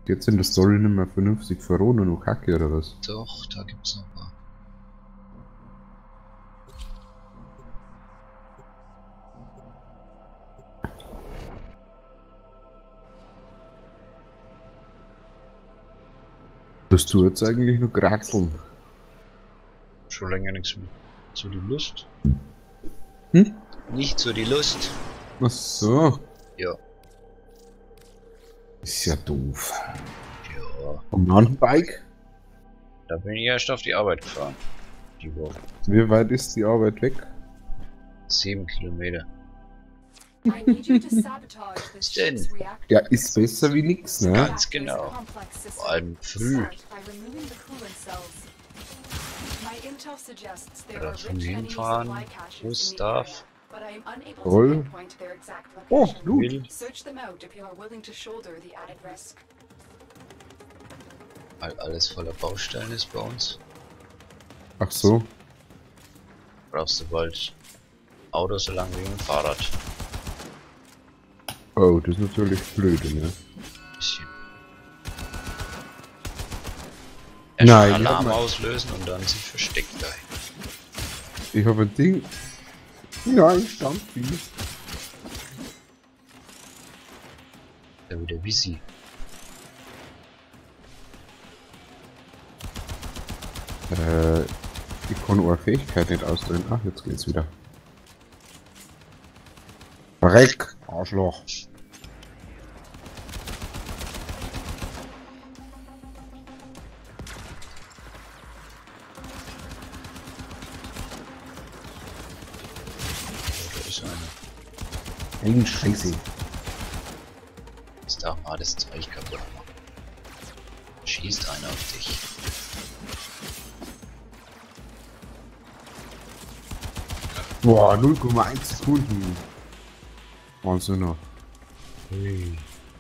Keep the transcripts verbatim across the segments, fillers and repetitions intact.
Jetzt in der Story nicht mehr vernünftig verrohen und noch Kacke oder was? Doch, da gibt's noch ein paar. Bist du jetzt eigentlich nur Kraxeln? Schon länger nichts mehr. Zu die Lust? Hm? Nicht so die Lust. Ach so. Ja. Ist ja doof. Ja. Am Mountainbike? Da bin ich erst auf die Arbeit gefahren. Die Woche. Wie weit ist die Arbeit weg? Sieben Kilometer. Was denn? Ja, ist besser wie nix, ne? Ganz genau. Vor allem früh. Oder früh hinfahren, wo es darf. Toll. Oh, Blut. Will. Weil alles voller Baustellen ist bei uns. Ach so. Brauchst du bald Auto so lang wie ein Fahrrad. Oh, das ist natürlich blöd, ne? Bisschen. Erst Nein, einen ich hab Alarm mal- auslösen und dann sich versteckt gleich. Ich habe ein Ding. Nein, Stampfi. Da wieder Wissi. Äh, ich kann eure Fähigkeit nicht ausdrücken. Ach, jetzt geht's wieder. Verreck, Arschloch. Da ist einer. Ein Scheiße. Jetzt darf mal das Zeug kaputt machen. Schießt einer auf dich. Boah, null Komma eins Sekunden. Wahnsinn noch. Hui.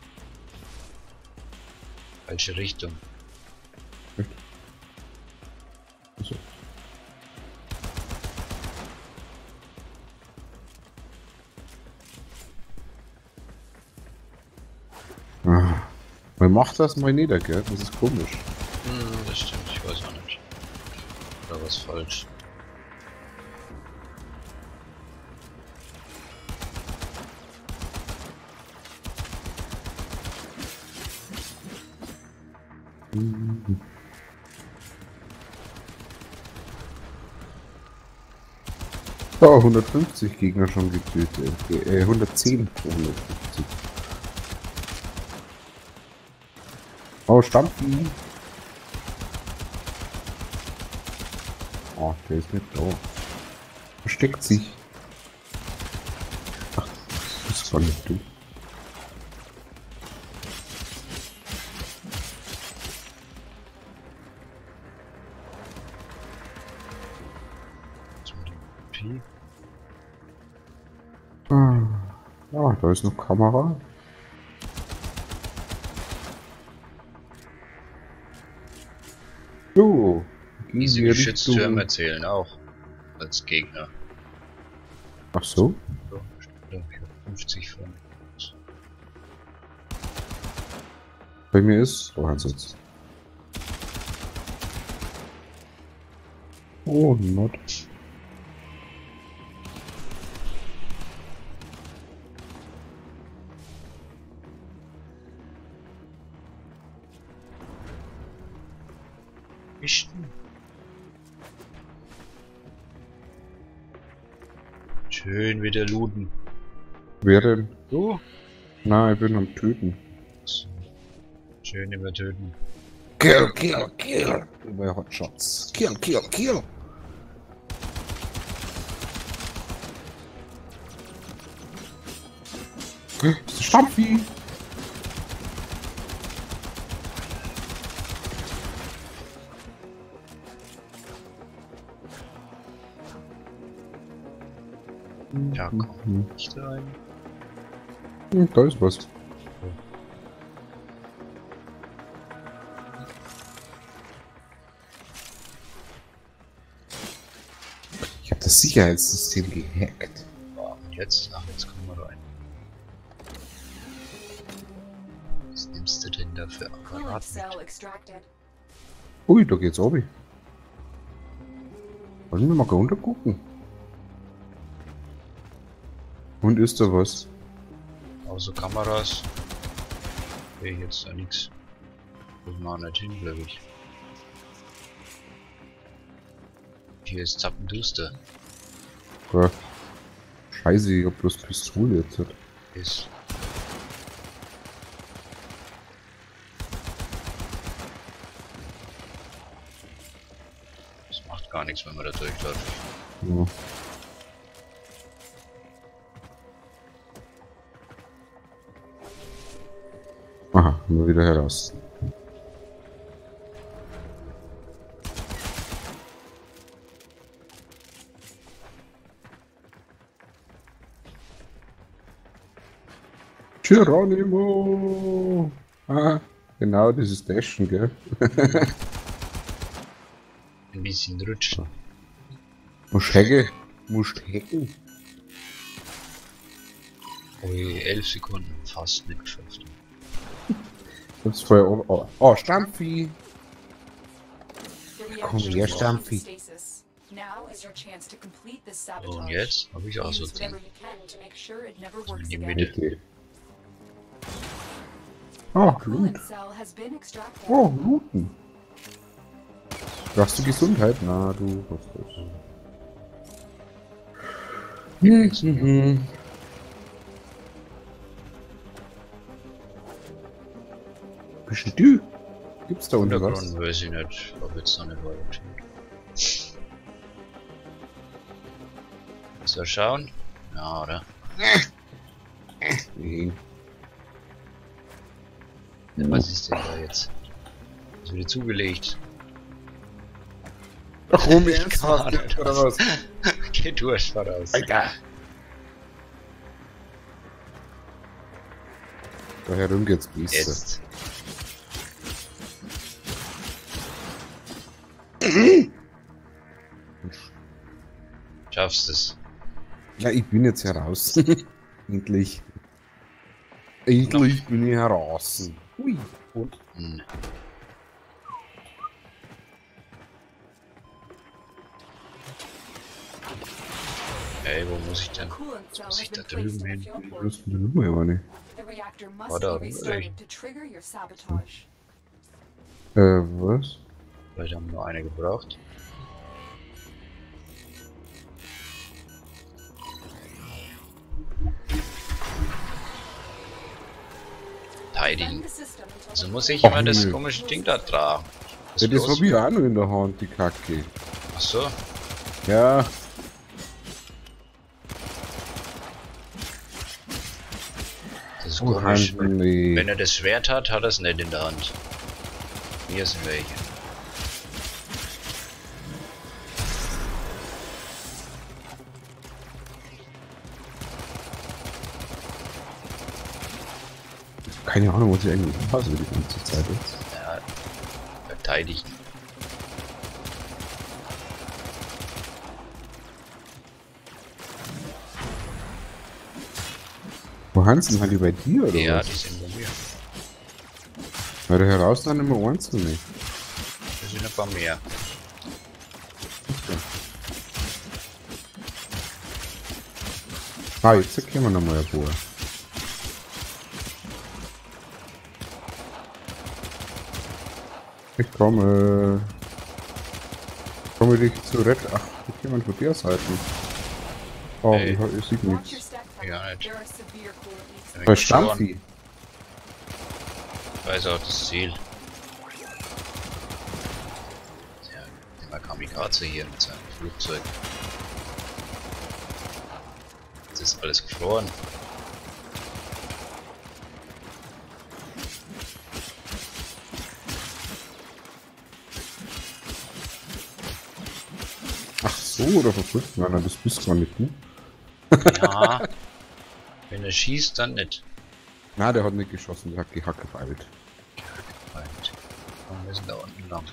Falsche Richtung. Also. Ah, man macht das mal nieder, gell? Das ist komisch. Hm, das stimmt, ich weiß auch nicht. Oder was falsch. Oh, hundertfünfzig Gegner schon getötet. Äh, hundertzehn pro hundertfünfzig. Oh, Stampfi. Oh, der ist nicht da. Versteckt sich. Ach, das ist gar nicht du. Was mit dem Pi? Ah, ah, da ist noch Kamera. So. gehen Diese wir Geschütztürme Richtung- zählen auch als Gegner. Ach so? So, ich habe fünfzig von. Bei mir ist so ein Sitz. Oh, not. Mischten. Schön wieder looten. Wer denn? Du? Na, ich bin am Töten. So. Schön immer töten. Kill, kill, kill. Über Hotshots. Kill, kill, kill. Das ist Stampfi. Ja, komm, nicht rein. Hm, da ist was. Ich habe das Sicherheitssystem gehackt. Boah, und jetzt? Ach, jetzt kommen wir rein. Das nimmst ist der denn da für Coolant Apparat cell mit? extracted. Ui, da geht's obi. Wollen wir mal runter gucken? Und ist da was? Außer Kameras. Sehe ich jetzt da nichts. Muss man auch nicht hin, glaube ich. Hier ist zappenduster. Ja. Scheiße, ich hab bloß Pistole jetzt. Ist. Das macht gar nichts, wenn man da durchläuft. Ja. Aha, nur wieder heraus. Geronimo! Ah, genau, das ist Dashen, gell? Ein bisschen rutschen. Musst hecke, musst hacken. Ui, elf Sekunden. Fast nicht geschafft. Das ist vorher oben. Oh, oh Stampfi! The Komm, reactor her, is Stampfi. in stasis. Now is your chance to complete this sabotage. Und jetzt habe ich auch so Use zehn. whatever you can to make sure it never works die again. Mitte. Okay. Oh, Loot. Coolant cell has been extracted. Oh, Looten. Brauchst du Gesundheit? Na, du hast das. Mhm. Bist du? Gibt's da unten was? Untergrund weiß ich nicht, ob jetzt noch eine Weile steht. So, schauen? Ja, oder? Nee. Was ist denn da jetzt? Ist wieder zugelegt. Ach, rum Ich ernsthaft kann jetzt, nicht. oder was? Geh durch, voraus. Alter! Da herum geht's besser. Jetzt. Schaffst es. Ja, ich bin jetzt heraus. Endlich. Endlich bin ich heraus. Ui. Und? Hm. Ey, wo muss ich denn? Coolant cell Muss has ich da been placed drüben in the hin? fuel Ich core. wusste die Nummer ja nicht. The reactor must Warte, be ey. restarted to trigger your sabotage. Äh, was? Vielleicht haben wir nur eine gebraucht. Verteidigen. Defend the system until Also the muss ich Ach, immer das nö. komische Ding da tragen. Was Ja, das bloß? hab ich auch noch in der Hand, die Kacke. Ach so. Ja. Das ist Oh, komisch. Hansi. Wenn er das Schwert hat, hat er es nicht in der Hand. Hier sind welche. Keine Ahnung, was ich eigentlich mache die ganze Zeit jetzt. Ja, verteidigen. Wo Hansen halt die bei dir oder Ja, was? die sind bei mir. Weil da heraus dann immer einzelne. Die sind ein paar mehr. Ah, jetzt erkennen wir nochmal ein paar. Ich komme. Komme dich zu retten. Ach, ich jemand von der Seite. Oh, Hey. ich, ich sehe Watch your nichts. step Ja, from nicht. There are severe coolant leaks. Wenn Bei ich schauen, Stampfi. weiß auch das Ziel. Ja, immer Kamikaze hier mit seinem Flugzeug. Jetzt ist alles gefroren. Ach so, oder verrückt? Nein, nein, das bist gar nicht du. Ja. Wenn er schießt, dann nicht. Na, der hat nicht geschossen, der hat gehackefeilt. Halt. Und wir sind da unten lang.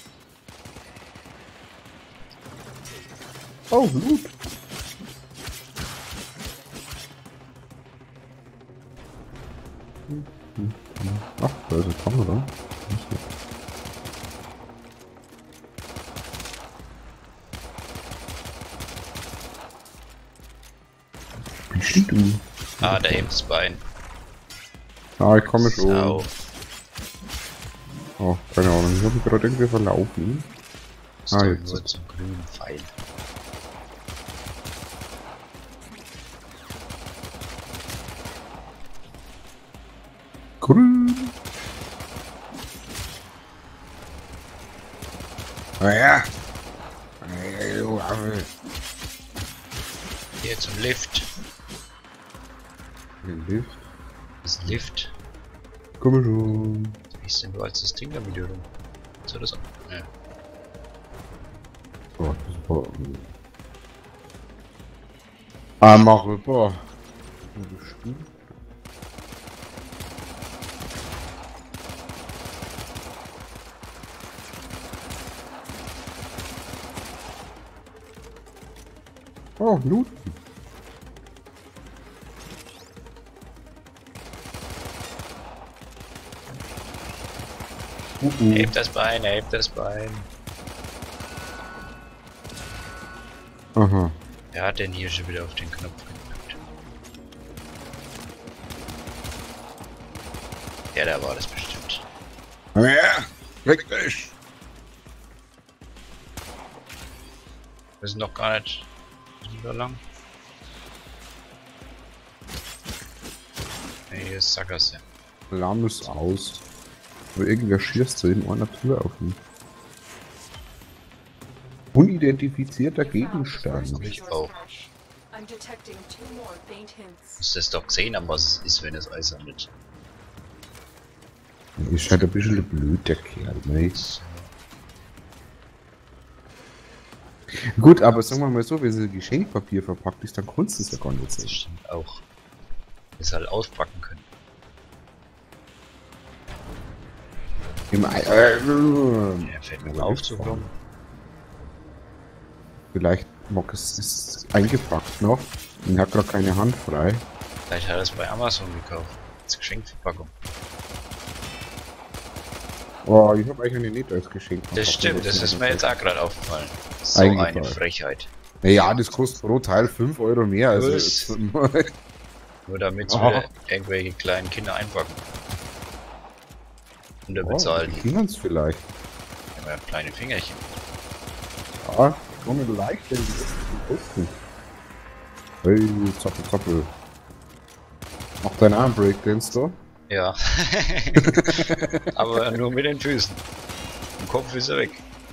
Oh, Loot. Hm, hm, hm. Ach, da ist eine Kamera. Bist du? Ah, da hebt das Bein. Ah, ich komme schon. Sau. Oh, keine Ahnung, ich habe mich gerade irgendwie verlaufen. Das Ah, ah, jetzt. nur zum grünen Pfeil. Grün. Ah ja. Ey, du Affe. Hier zum Lift. Den Lift. Das Lift. Komm schon. Wie ist denn du als das Ding da mit dir rum? So das auch? Ja. Oh, das war. Ah, mach rüber. Oh, Loot. Uh -uh. Heb das Bein, heb das Bein. Aha. Wer hat denn hier schon wieder auf den Knopf gedrückt? Ja, da war das bestimmt. Ja, weg dich. Wir sind noch gar nicht so lang. Nee, hier ist Sackgasse. Alarm ist aus. Aber irgendwer schießt so in einer Tür auf mich. Unidentifizierter Gegenstand. Ich auch. I'm detecting two more faint hints. Muss das doch gesehen haben, was es ist, wenn es Eis handelt. Ist halt ein bisschen blöd, der Kerl, ne? Gut, aber sagen wir mal so, wenn sie Geschenkpapier verpackt ist, dann kannst du es ja gar nicht Das sehen. stimmt auch. Es halt auspacken können. Im Ei äh, Ja, fällt mir auf zu kommen. Vielleicht mag es ist eingepackt noch und hat gerade keine Hand frei. Vielleicht hat er es bei Amazon gekauft. Als Geschenkverpackung. Oh, ich habe eigentlich nicht als Geschenk. Das stimmt, das ist mir jetzt auch gerade aufgefallen. So eine Frechheit. Naja, das kostet pro Teil fünf Euro mehr. Also Was? jetzt, Nur damit sie Aha. wieder irgendwelche kleinen Kinder einpacken. Und oh, bezahlen. Kindern es vielleicht. Ja, kleine Fingerchen. Ja, kommen leicht in die Kosten. Hey, zappel, zappel. Macht deinen Arm Breakdance da? Ja. Aber nur mit den Füßen. Im Kopf ist er weg.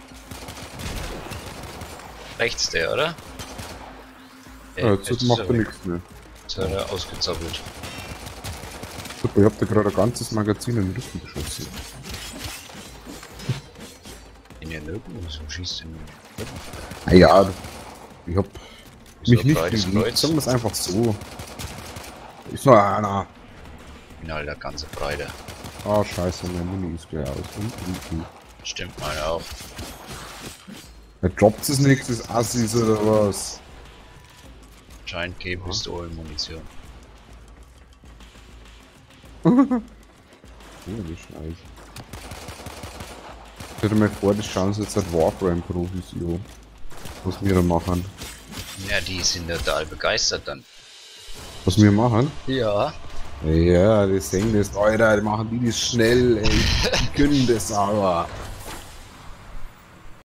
Rechts der, oder? Ja, jetzt ist macht er er weg. nichts mehr. Jetzt hat er ausgezappelt. Super, ich hab da gerade ein ganzes Magazin in den Rücken geschossen. In den Rücken? Wieso schießt du in den Rücken? Ah ja, ich hab Wieso mich nicht breites bewegt, Kreuz? sagen wir es einfach so. Ist nur einer. In all der ganze Breite. Ah, scheiße, mein Muni ist gleich aus. Und, und, und. Stimmt meine auch. Der droppt es nichts, ist Assis oder was? Scheint keine Pistolenmunition. Oh, wie scheiße. Stell dir mal vor, das schauen sie jetzt als Warframe-Profis, jo. Was wir da machen. Ja, die sind total begeistert dann. Was wir machen? Ja. Ja, die sehen das, Alter, die machen die das schnell, ey. Die können das aber.